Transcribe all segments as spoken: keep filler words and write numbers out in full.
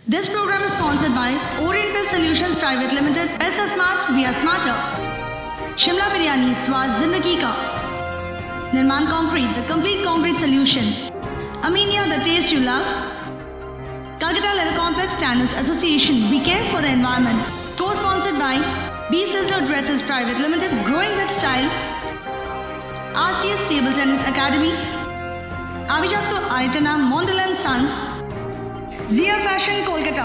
This program is sponsored by Oriental Solutions Private Limited. Paisa Smart, we are smarter. Shimla Biryani, Swad Zindagi Ka. Nirman Concrete, the complete concrete solution. Aminia, the taste you love. Calcutta Leather Complex Tanners Association, we care for the environment. Co-sponsored by B. Sizzler Dresses Private Limited, growing with style. R C S Table Tennis Academy. Abhijapto Aitana, Mondal and Sons. Zia Fashion, Kolkata.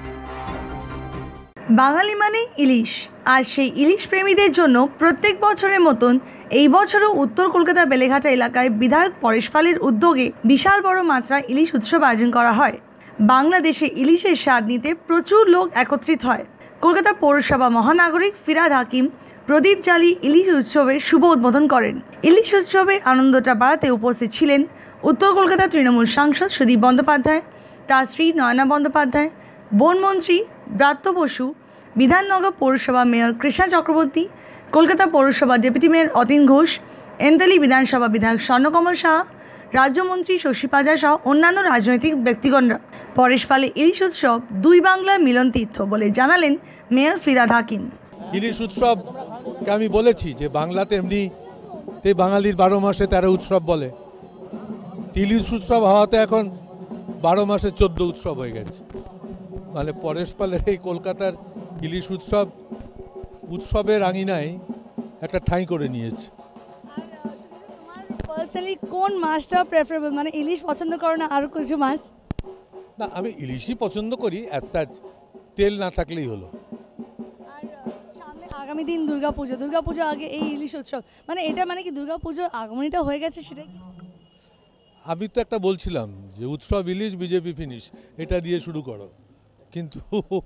বাঙালি মানে ইলিশ, আর সেই ইলিশ প্রেমীদের জন্য প্রত্যেক বছরের মতন এই বছরও উত্তর কলকাতা বেলেঘাটা এলাকায় বিধায়ক পরেশ পালের উদ্যোগে বিশাল বড় মাত্রায় ইলিশ উৎসব আয়োজন করা হয়। বাংলাদেশে ইলিশের স্বাদ নিতে প্রচুর লোক একত্রিত হয়। কলকাতা পৌরসভা মহানাগরিক ফিরাদ হাকিম প্রদীপ জ্বালিয়ে ইলিশ উৎসবের শুভ উদ্বোধন করেন। ইলিশ উৎসবে আনন্দটা বাড়াতে উপস্থিত ছিলেন উত্তর কলকাতা তৃণমূল সাংসদ সুদীপ বন্দ্যোপাধ্যায়, তার স্ত্রী নয়না বন্দ্যোপাধ্যায়, বনমন্ত্রী ব্রাত্য বসু, বিধাননগর পৌরসভা মেয়র কৃষ্ণা চক্রবর্তী, কলকাতা পৌরসভা ডেপুটি মেয়র অতীন ঘোষ, এন্তালি বিধানসভা বিধায়ক স্বর্ণকমল সাহা, রাজ্যমন্ত্রী শশী পাজা সহ অন্যান্য রাজনৈতিক ব্যক্তিগণরা। পরেশ পালে ইলিশ উৎসব দুই বাংলার মিলন তীর্থ বলে জানালেন মেয়র ফিরাদ হাকিম। ইলিশ উৎসবকে আমি বলেছি যে বাংলাতে এমনি বাঙালির বারো মাসে তেরো উৎসব বলে, ইলিশ উৎসব হওয়াতে এখন বারো মাসে চোদ্দ উৎসব হয়ে গেছে। মানে পরেশ পালের এই কলকাতার ইলিশ উৎসব উৎসবের আঙিনায় একটা ঠাঁই করে নিয়েছে। পার্সোনালি কোন মাছটা প্রেফারেবল, মানে ইলিশ পছন্দ করো না আর কিছু মাছ? না, আমি ইলিশই পছন্দ করি, অ্যাজ সাচ তেল না থাকলেই হলো। আর সামনে আগামী দিন দুর্গাপুজো, দুর্গাপুজো আগে এই ইলিশ উৎসব, মানে এটা মানে কি দুর্গাপুজোর আগমনীটা হয়ে গেছে সেটাই? আমি তো একটা বলছিলাম যে উৎসব ইলিশ বিজেপি ফিনিশ, এটা দিয়ে শুরু করো, কিন্তু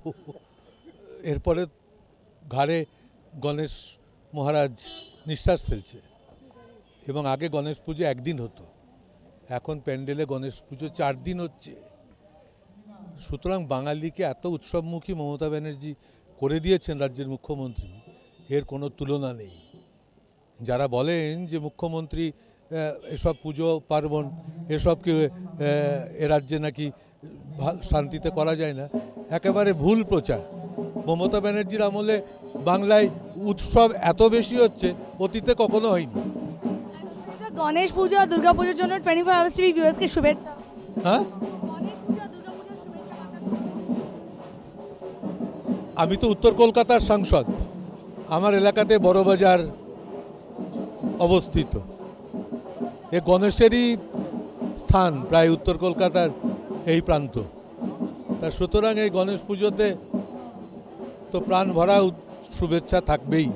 এরপরে ঘাড়ে গণেশ মহারাজ নিঃশ্বাস ফেলছে। এবং আগে গণেশ পুজো একদিন হতো, এখন প্যান্ডেলে গণেশ পুজো চার দিন হচ্ছে। সুতরাং বাঙালিকে এত উৎসবমুখী মমতা ব্যানার্জি করে দিয়েছেন রাজ্যের মুখ্যমন্ত্রী, এর কোনো তুলনা নেই। যারা বলেন যে মুখ্যমন্ত্রী এসব পুজো পার্বণ এসবকে এ রাজ্যে নাকি শান্তিতে করা যায় না, একেবারে ভুল প্রচার। মমতা ব্যানার্জির আমলে বাংলায় উৎসব এত বেশি হচ্ছে, অতীতে কখনো হয়নি। গণেশ পুজো আর দুর্গা পুজোর জন্য টোয়েন্টি ফোর আওয়ার্স টিভি ভিউয়ার্সকে শুভেচ্ছা। হ্যাঁ, আমি তো উত্তর কলকাতার সাংসদ, আমার এলাকাতে বড়বাজার অবস্থিত। এ গণেশেরই স্থান প্রায় উত্তর কলকাতার এই প্রান্ত। তা সুতরাং এই গণেশ পুজোতে তো প্রাণ ভরা শুভেচ্ছা থাকবেই।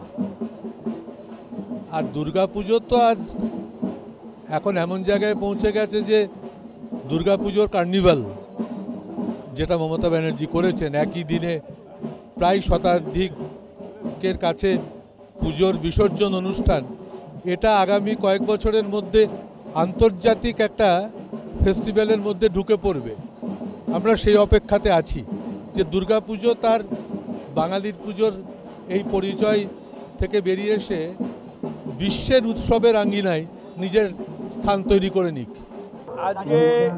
আর দুর্গা পুজো তো আজ এখন এমন জায়গায় পৌঁছে গেছে যে দুর্গা পুজোর কার্নিভাল যেটা মমতা ব্যানার্জি করেছেন, একই দিনে প্রায় শতাধিকের কাছে পুজোর বিসর্জন অনুষ্ঠান, এটা আগামী কয়েক বছরের মধ্যে আন্তর্জাতিক একটা ফেস্টিভ্যালের মধ্যে ঢুকে পড়বে। আমরা সেই অপেক্ষাতে আছি যে দুর্গা পুজো তার বাঙালির পুজোর এই পরিচয় থেকে বেরিয়ে এসে বিশ্বের উৎসবের আঙ্গিনায় নিজের স্থান তৈরি করে নিক। আজকে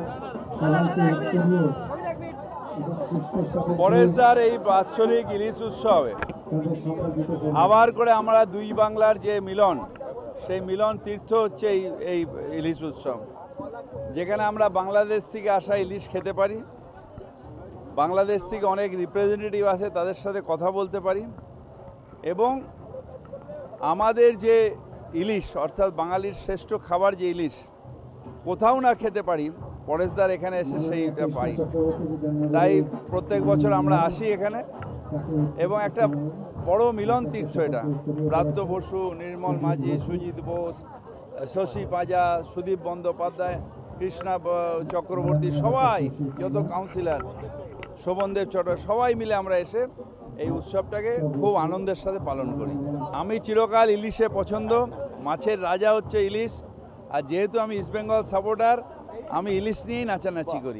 পরেশদার এই বাৎসরিক ইলিশ উৎসবে আবার করে আমরা দুই বাংলার যে মিলন, সেই মিলন তীর্থ হচ্ছে এই এই ইলিশ উৎসব, যেখানে আমরা বাংলাদেশ থেকে আসা ইলিশ খেতে পারি, বাংলাদেশ থেকে অনেক রিপ্রেজেন্টেটিভ আছে তাদের সাথে কথা বলতে পারি, এবং আমাদের যে ইলিশ অর্থাৎ বাঙালির শ্রেষ্ঠ খাবার যে ইলিশ কোথাও না খেতে পারি, পরেশদার এখানে এসে সেইটা পাই। তাই প্রত্যেক বছর আমরা আসি এখানে, এবং একটা বড় মিলন তীর্থ এটা। ব্রাত্য বসু, নির্মল মাঝি, সুজিত বোস, শশী পাজা, সুদীপ বন্দ্যোপাধ্যায়, কৃষ্ণা চক্রবর্তী, সবাই, যত কাউন্সিলর, শোভনদেব চট্ট, সবাই মিলে আমরা এসে এই উৎসবটাকে খুব আনন্দের সাথে পালন করি। আমি চিরকাল ইলিশে পছন্দ, মাছের রাজা হচ্ছে ইলিশ, আর যেহেতু আমি ইস্টবেঙ্গল সাপোর্টার, আমি ইলিশ নিয়েই নাচানাচি করি।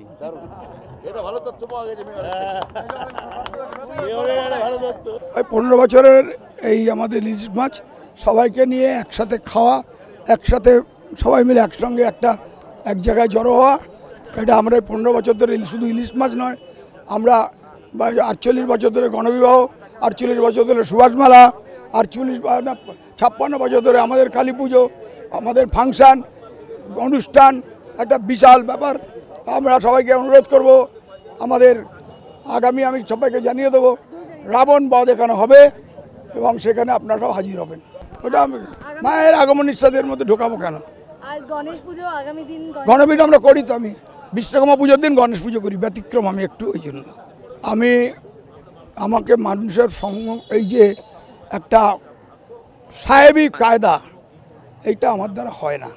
ওই পনেরো বছরের এই আমাদের ইলিশ মাছ সবাইকে নিয়ে একসাথে খাওয়া, একসাথে সবাই মিলে একসঙ্গে একটা এক জায়গায় জড়ো হওয়া, এটা আমরা পনেরো বছর ধরে শুধু ইলিশ মাছ নয়, আমরা আটচল্লিশ বছর ধরে গণবিবাহ, আটচল্লিশ বছর ধরে সুভাষমালা, আটচল্লিশ ছাপ্পান্ন বছর ধরে আমাদের কালী পুজো, আমাদের ফাংশান অনুষ্ঠান একটা বিশাল ব্যাপার। আমরা সবাইকে অনুরোধ করব, আমাদের আগামী আমি সবাইকে জানিয়ে দেবো রাবণ বধ এখানে হবে এবং সেখানে আপনারা সব হাজির হবেন। ওটা আমি মায়ের আগমন ইচ্ছাদের মধ্যে ঢোকাবো কেন? আর গণেশ পুজো আগামী দিন গণেশ পুজো আমরা করি তো, আমি বিশ্বকর্মা পুজোর দিন গণেশ পুজো করি, ব্যতিক্রম আমি একটু। ওই জন্য আমি আমাকে মানুষের সঙ্গ এই যে একটা সাহেবী কায়দা, এইটা আমার দ্বারা হয় না।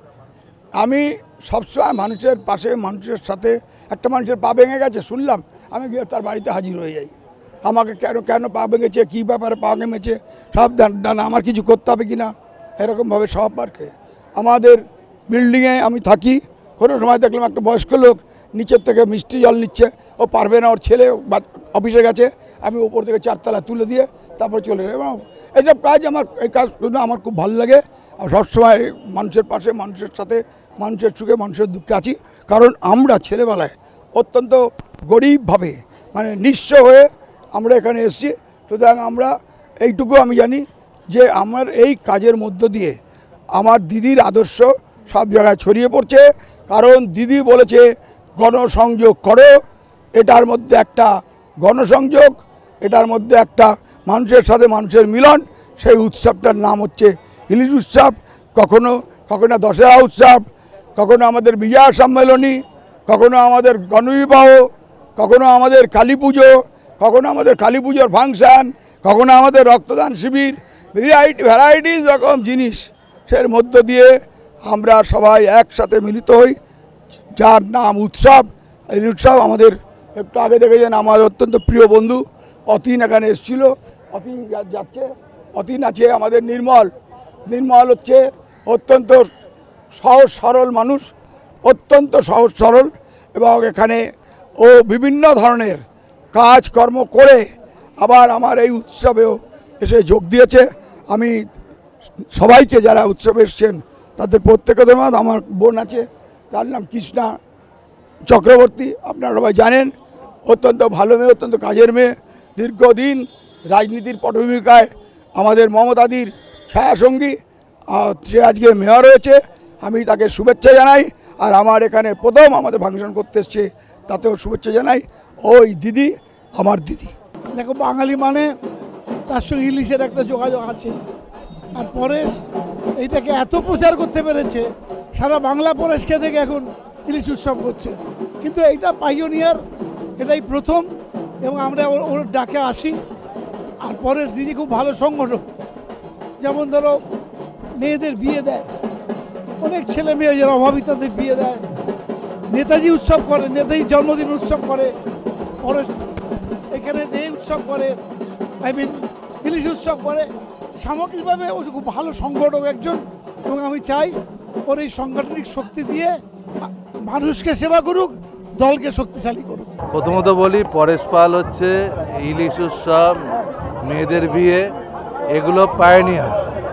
আমি সবসময় মানুষের পাশে, মানুষের সাথে। একটা মানুষের পা ভেঙে গেছে শুনলাম, আমি গিয়ে তার বাড়িতে হাজির হয়ে যাই। আমাকে কেন কেন পা ভেঙেছে, কী ব্যাপারে পা ভেঙেছে, সব জানা, আমার কিছু করতে হবে কি না, এরকমভাবে সব পারকে। আমাদের বিল্ডিংয়ে আমি থাকি, কোনো সময় দেখলাম একটা বয়স্ক লোক নিচের থেকে মিষ্টি জল নিচ্ছে, ও পারবে না, ওর ছেলে অফিসে গেছে, আমি উপর থেকে চারতলা তুলে দিয়ে তারপর চলে যাই। এবং এইসব কাজ আমার, এই কাজগুলো আমার খুব ভালো লাগে। আর সবসময় মানুষের পাশে, মানুষের সাথে, মানুষের সুখে মানুষের দুঃখে আছি। কারণ আমরা ছেলেবেলায় অত্যন্ত গরিবভাবে, মানে নিঃস্ব হয়ে আমরা এখানে এসেছি। সুতরাং আমরা এইটুকু আমি জানি যে আমার এই কাজের মধ্য দিয়ে আমার দিদির আদর্শ সব জায়গায় ছড়িয়ে পড়ছে। কারণ দিদি বলেছে গণসংযোগ করো, এটার মধ্যে একটা গণসংযোগ, এটার মধ্যে একটা মানুষের সাথে মানুষের মিলন। সেই উৎসবটার নাম হচ্ছে ইলিশ উৎসব। কখনো কখনো দশেরা উৎসব, কখনো আমাদের বিজয়া সম্মেলনী, কখনো আমাদের গণবিবাহ, কখনো আমাদের কালী পুজো, কখনো আমাদের কালী পুজোর ফাংশান, কখনো আমাদের রক্তদান শিবির, ভ্যারাইটি ভ্যারাইটিস রকম জিনিস। সের মধ্য দিয়ে আমরা সবাই একসাথে মিলিত হই, যার নাম উৎসব। এই উৎসব আমাদের একটু আগে দেখেছেন আমার অত্যন্ত প্রিয় বন্ধু অতীন এখানে এসেছিল, অতীন যাচ্ছে, অতীন আছে আমাদের নির্মল। নির্মল হচ্ছে অত্যন্ত সহজ সরল মানুষ, অত্যন্ত সহজ সরল, এবং এখানে ও বিভিন্ন ধরনের কাজকর্ম করে আবার আমার এই উৎসবেও এসে যোগ দিয়েছে। আমি সবাইকে যারা উৎসবে এসছেন তাদের প্রত্যেকের ধন্যবাদ। আমার বোন আছে, তার নাম কৃষ্ণা চক্রবর্তী, আপনারা সবাই জানেন, অত্যন্ত ভালো মেয়ে, অত্যন্ত কাজের মেয়ে, দীর্ঘদিন রাজনীতির পটভূমিকায় আমাদের মমতাদির ছায়াসঙ্গী। সে আজকে মেয়র হয়েছে, আমি তাকে শুভেচ্ছা জানাই। আর আমার এখানে প্রথম আমাদের ফাংশন করতে এসছে, তাতেও শুভেচ্ছা জানাই। ওই দিদি আমার দিদি। দেখো, বাঙালি মানে তার সঙ্গে ইলিশের একটা যোগাযোগ আছে। আর পরেশ এইটাকে এত প্রচার করতে পেরেছে, সারা বাংলা পরেশকে দেখে এখন ইলিশ উৎসব করছে। কিন্তু এইটা পাইওনিয়ার, এটাই প্রথম, এবং আমরা ওর ডাকে আসি। আর পরেশ দিদি খুব ভালো সংগঠক। যেমন ধরো মেয়েদের বিয়ে দেয়, অনেক ছেলে মেয়ে যারা অভাবী তাদের বিয়ে দেয়। নেতাজি উৎসব করে, নেতাজি জন্মদিন উৎসব করে, পরেশ এখানে দেয় উৎসব করে, আই মিন ইলিশ উৎসব করে। সামগ্রিকভাবে ও খুব ভালো সংগঠক একজন, এবং আমি চাই ওর এই সাংগঠনিক শক্তি দিয়ে মানুষকে সেবা করুক, দলকে শক্তিশালী করুক। প্রথমত বলি, পরেশ পাল হচ্ছে ইলিশ উৎসব, মেয়েদের বিয়ে, এগুলো পায়োনিয়ার।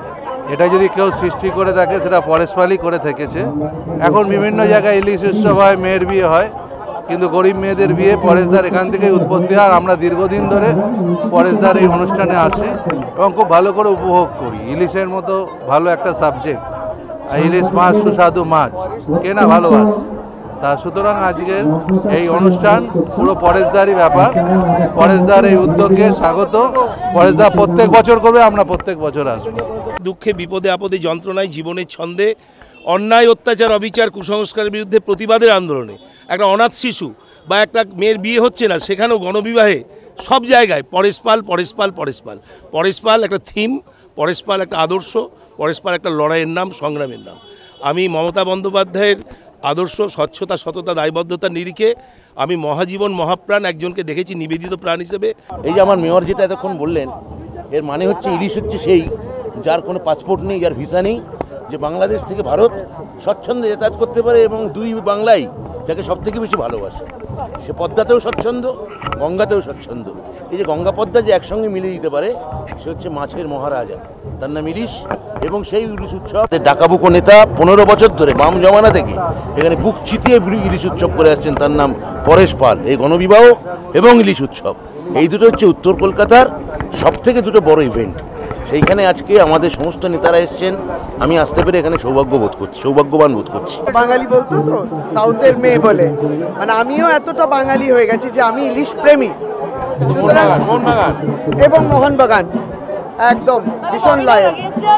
এটা যদি কেউ সৃষ্টি করে থাকে সেটা পরেশ পালই করে থেকেছে। এখন বিভিন্ন জায়গায় ইলিশ উৎসব হয়, মেয়ের বিয়ে হয়, কিন্তু গরিব মেয়েদের বিয়ে পরেশদার এখান থেকেই উৎপত্তি হয়। আমরা দীর্ঘদিন ধরে পরেশদার এই অনুষ্ঠানে আসি এবং খুব ভালো করে উপভোগ করি। ইলিশের মতো ভালো একটা সাবজেক্ট, আর ইলিশ মাছ সুস্বাদু মাছ, কে না ভালোবাস। তা সুতরাং আজকের এই অনুষ্ঠান পুরো পরেশদারই ব্যাপার। পরেশদার এই উদ্যোগকে স্বাগত। পরেশদা প্রত্যেক বছর করবে, আমরা প্রত্যেক বছর আসবো। দুঃখে, বিপদে, আপদে, যন্ত্রণায়, জীবনের ছন্দে, অন্যায়, অত্যাচার, অবিচার, কুসংস্কারের বিরুদ্ধে প্রতিবাদের আন্দোলনে একটা অনাথ শিশু বা একটা মেয়ের বিয়ে হচ্ছে না, সেখানেও গণবিবাহে সব জায়গায় পরেশ পাল, পরেশ পাল, পরেশ পাল। পরেশ পাল একটা থিম, পরেশ পাল একটা আদর্শ, পরেশ পাল একটা লড়াইয়ের নাম, সংগ্রামের নাম। আমি মমতা বন্দ্যোপাধ্যায়ের আদর্শ, স্বচ্ছতা, সততা, দায়বদ্ধতার নিরিখে আমি মহাজীবন, মহাপ্রাণ একজনকে দেখেছি নিবেদিত প্রাণ হিসেবে। এই যে আমার মেয়র যেটা এতক্ষণ বললেন, এর মানে হচ্ছে ইলিশ হচ্ছে সেই যার কোনো পাসপোর্ট নেই, যার ভিসা নেই, যে বাংলাদেশ থেকে ভারত স্বচ্ছন্দে যাতায়াত করতে পারে এবং দুই বাংলাই যাকে সব থেকে বেশি ভালোবাসে। সে পদ্মাতেও স্বচ্ছন্দ, গঙ্গাতেও স্বচ্ছন্দ। এই যে গঙ্গা পদ্মা যে একসঙ্গে মিলে দিতে পারে, সে হচ্ছে মাছের মহারাজা, তার নাম ইলিশ। এবং সেই ইলিশ উৎসব ডাকাবুকো নেতা পনেরো বছর ধরে বাম জমানা থেকে এখানে বুক চিতিয়ে ইলিশ উৎসব করে আসছেন, তার নাম পরেশ পাল। এই গণবিবাহ এবং ইলিশ উৎসব এই দুটো হচ্ছে উত্তর কলকাতার সব থেকে দুটো বড় ইভেন্ট। সেইখানে আজকে আমাদের সমস্ত নেতারা এসছেন, আমি আসতে পেরে এখানে সৌভাগ্য বোধ করছি, সৌভাগ্যবান বোধ করছি। বাঙালি বলতো তো সাউথের মেয়ে বলে, মানে আমিও এতটা বাঙালি হয়ে গেছি যে আমি ইলিশ প্রেমী। সুতরাং এবং মোহনবাগান একদম ভীষণ লয়াল।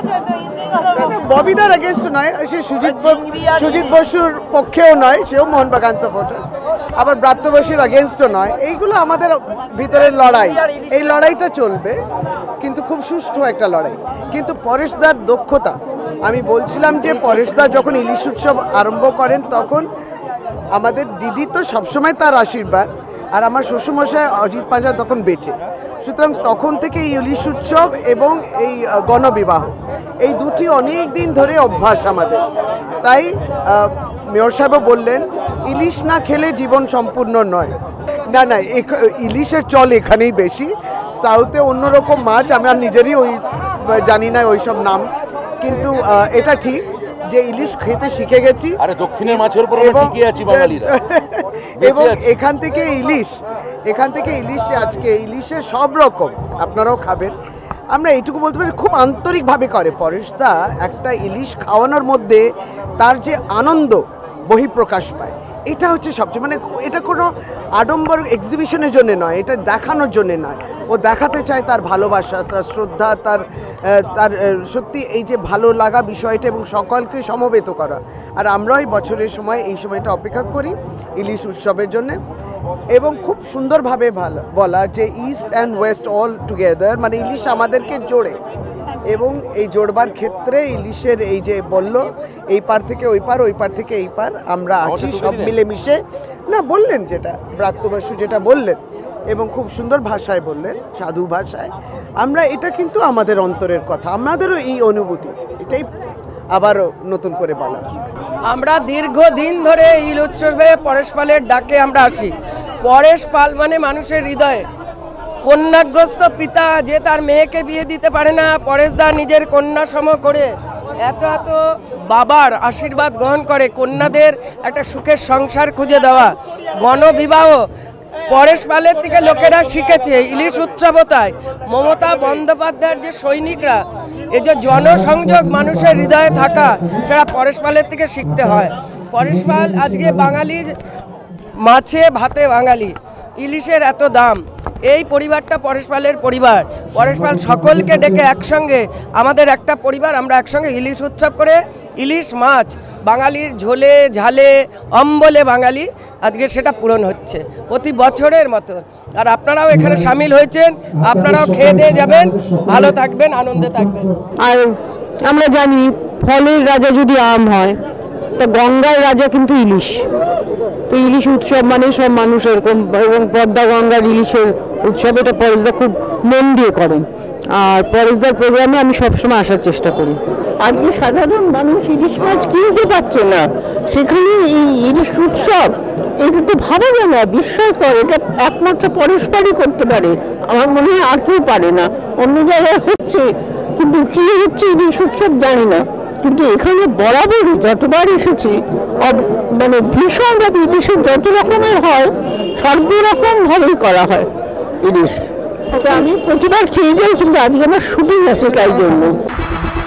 ববিদার এগেনস্ট নয়, সে সুজিত সুজিত বসুর পক্ষেও নয়, সেও মোহনবাগান সাপোর্টার। আবার ব্রাত্য বসুর এগেনস্টও নয়। এইগুলো আমাদের ভিতরের লড়াই, এই লড়াইটা চলবে, কিন্তু খুব সুষ্ঠু একটা লড়াই। কিন্তু পরেশদার দক্ষতা, আমি বলছিলাম যে পরেশদা যখন ইলিশ উৎসব আরম্ভ করেন তখন আমাদের দিদি তো সবসময় তার আশীর্বাদ, আর আমার শ্বশুরমশাই অজিত পাঁজা তখন বেঁচে। সুতরাং তখন থেকে ইলিশ উৎসব এবং এই গণবিবাহ এই দুটি অনেক দিন ধরে অভ্যাস আমাদের। তাই মেয়র সাহেবও বললেন ইলিশ না খেলে জীবন সম্পূর্ণ নয়। না না, ইলিশের চল এখানেই বেশি, সাউথে অন্যরকম মাছ, আমি আর নিজেরই ওই জানি না ওই সব নাম, কিন্তু এটা ঠিক যে ইলিশ খেতে শিখে গেছি। আরে দক্ষিণের মাছের উপর টিকে আছি বাঙালিরা। এবং এখান থেকে ইলিশ এখান থেকে ইলিশ আজকে ইলিশের সব রকম আপনারাও খাবেন। আমরা এইটুকু বলতে পারি খুব আন্তরিকভাবে করে পরেশদা। একটা ইলিশ খাওয়ানোর মধ্যে তার যে আনন্দ বহিঃপ্রকাশ পায়, এটা হচ্ছে সবচেয়ে, মানে এটা কোনো আডম্বর এক্সিবিশনের জন্য নয়, এটা দেখানোর জন্য নয়। ও দেখাতে চায় তার ভালোবাসা, তার শ্রদ্ধা, তার তার সত্যি এই যে ভালো লাগা বিষয়টা, এবং সকলকে সমবেত করা। আর আমরাও এই বছরের সময় এই সময়টা অপেক্ষা করি ইলিশ উৎসবের জন্য। এবং খুব সুন্দরভাবে ভালো বলা যে east and west all together, মানে ইলিশ আমাদেরকে জোড়ে। এবং এই জোড়বার ক্ষেত্রে ইলিশের এই যে বলল এই পার থেকে ওই পার, ওই পার থেকে এই পার, আমরা আছি সব মিলেমিশে। না বললেন যেটা ব্রাত্যবাসু যেটা বললেন, এবং খুব সুন্দর ভাষায় বললেন, সাধু ভাষায়। আমরা এটা কিন্তু আমাদের অন্তরের কথা, আমাদেরও এই অনুভূতি, এটাই আবারও নতুন করে বলা। আমরা দীর্ঘদিন ধরে ইল উৎসবে পরেশ পালের ডাকে আমরা আসি। পরেশ পাল মানে মানুষের হৃদয়ে কন্যাগ্রস্ত পিতা, যে তার মেয়েকে বিয়ে দিতে পারে না, পরেশদা নিজের কন্যা সম করে এত এত বাবার আশীর্বাদ গ্রহণ করে কন্যাদের একটা সুখের সংসার খুঁজে দেওয়া। গণবিবাহ পরেশ পালের থেকে লোকেরা শিখেছে। ইলিশ উৎসবতায় মমতা বন্দ্যোপাধ্যায়ের যে সৈনিকরা, এই যে জনসংযোগ মানুষের হৃদয়ে থাকা, সেটা পরেশ পালের থেকে শিখতে হয়। পরেশ পাল আজকে বাঙালির মাছে ভাতে বাঙালি, ইলিশের এত দাম। এই পরিবারটা পরেশ পালের পরিবার। পরেশ পাল সকলকে ডেকে একসঙ্গে, আমাদের একটা পরিবার, আমরা একসঙ্গে ইলিশ উৎসব করে ইলিশ মাছ বাঙালির ঝোলে ঝালে অম্বলে বাঙালি, আজকে সেটা পূরণ হচ্ছে প্রতি বছরের মতো। আর আপনারাও এখানে সামিল হয়েছেন, আপনারাও খেয়ে দিয়ে যাবেন, ভালো থাকবেন, আনন্দে থাকবেন। আর আমরা জানি ফলের রাজা যদি আম হয়, তা গঙ্গার রাজা কিন্তু ইলিশ। তো ইলিশ উৎসব মানে সব মানুষ এরকম, এবং পদ্মা গঙ্গার ইলিশের উৎসব এটা পরেশদা খুব মন দিয়ে করেন। আর পরেশদার প্রোগ্রামে আমি সবসময় আসার চেষ্টা করি। আজকে সাধারণ মানুষ ইলিশ মাছ কিনতে পারছে না, সেখানে এই ইলিশ উৎসব, এটা তো ভাবা যায় না, বিস্ময়কর। এটা একমাত্র পরেশ পালই করতে পারে, আমার মনে হয় আর কেউ পারে না। অন্য জায়গায় হচ্ছে, কিন্তু কি হচ্ছে ইলিশ উৎসব জানি না, কিন্তু এখানে বরাবরই যতবার এসেছি মানে ভীষণভাবে ইলিশের যত রকমের হয় সর্বরকম ভাবেই করা হয় ইলিশ। আমি প্রতিবার খেয়ে যাই, কিন্তু আজকে আমার শুটিং আছে তাই জন্য।